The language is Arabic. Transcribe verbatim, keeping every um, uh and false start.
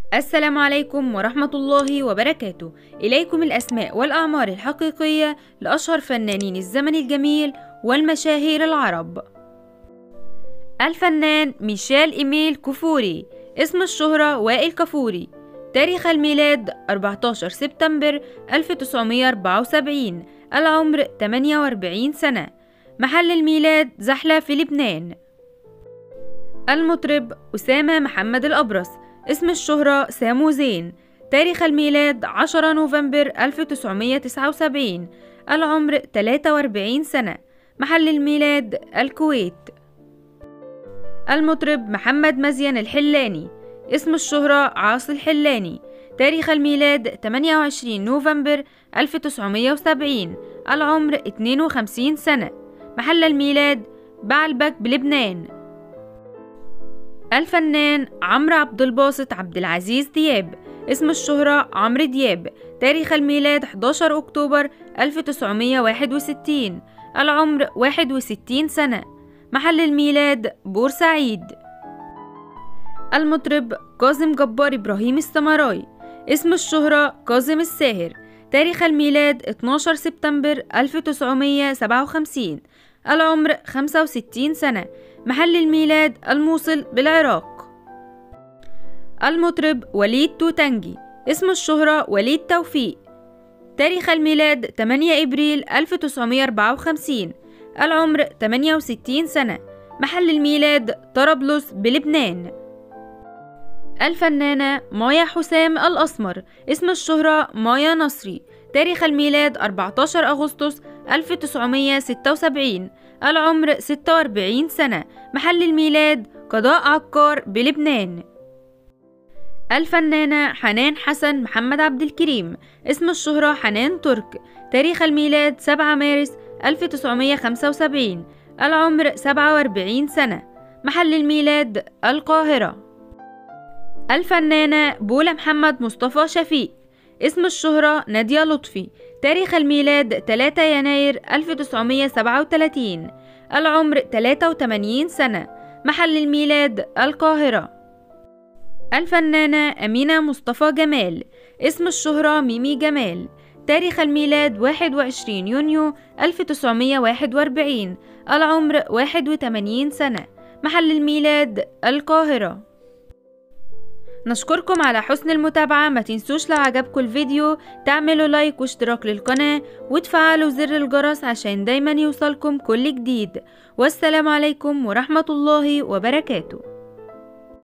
السلام عليكم ورحمة الله وبركاته. إليكم الأسماء والأعمار الحقيقية لأشهر فنانين الزمن الجميل والمشاهير العرب. الفنان ميشيل إيميل كفوري، اسم الشهرة وائل كفوري، تاريخ الميلاد أربعة عشر سبتمبر ألف وتسعمائة وأربعة وسبعين، العمر ثمانية وأربعين سنة، محل الميلاد زحلة في لبنان. المطرب أسامة محمد الأبرص، اسم الشهرة سامو زين، تاريخ الميلاد عشرة نوفمبر ألف وتسعمائة وتسعة وسبعين، العمر ثلاثة وأربعين سنة، محل الميلاد الكويت. المطرب محمد مزين الحلاني، اسم الشهرة عاصي الحلاني، تاريخ الميلاد ثمانية وعشرين نوفمبر ألف وتسعمائة وسبعين، العمر اثنين وخمسين سنة، محل الميلاد بعلبك بلبنان. الفنان عمرو عبد الباسط عبد العزيز دياب، اسم الشهرة عمرو دياب، تاريخ الميلاد أحد عشر أكتوبر ألف وتسعمائة وواحد وستين، العمر واحد وستين سنة، محل الميلاد بورسعيد. المطرب كاظم جبار إبراهيم السمراي، اسم الشهرة كاظم الساهر، تاريخ الميلاد اثني عشر سبتمبر ألف وتسعمائة وسبعة وخمسين، العمر خمسة وستين سنة، محل الميلاد الموصل بالعراق. المطرب وليد توتنجي، اسم الشهرة وليد توفيق، تاريخ الميلاد ثمانية أبريل ألف وتسعمائة وأربعة وخمسين، العمر ثمانية وستين سنة، محل الميلاد طرابلس بلبنان. الفنانة مايا حسام الأسمر، اسم الشهرة مايا نصري، تاريخ الميلاد أربعة عشر أغسطس ألف وتسعمائة وستة وسبعين، العمر ستة وأربعين سنة، محل الميلاد قضاء عكار بلبنان. الفنانة حنان حسن محمد عبد الكريم، اسم الشهرة حنان ترك، تاريخ الميلاد سبعة مارس ألف وتسعمائة وخمسة وسبعين، العمر سبعة وأربعين سنة، محل الميلاد القاهرة. الفنانة بولا محمد مصطفى شفيق، اسم الشهرة نادية لطفي، تاريخ الميلاد ثلاثة يناير ألف وتسعمائة وسبعة وثلاثين، العمر ثلاثة وثمانين سنة، محل الميلاد القاهرة. الفنانة أمينة مصطفى جمال، اسم الشهرة ميمي جمال، تاريخ الميلاد واحد وعشرين يونيو ألف وتسعمائة وواحد وأربعين، العمر واحد وثمانين سنة، محل الميلاد القاهرة. نشكركم على حسن المتابعة. ما تنسوش لو عجبكم الفيديو تعملوا لايك واشتراك للقناة وتفعلوا زر الجرس عشان دايما يوصلكم كل جديد. والسلام عليكم ورحمة الله وبركاته.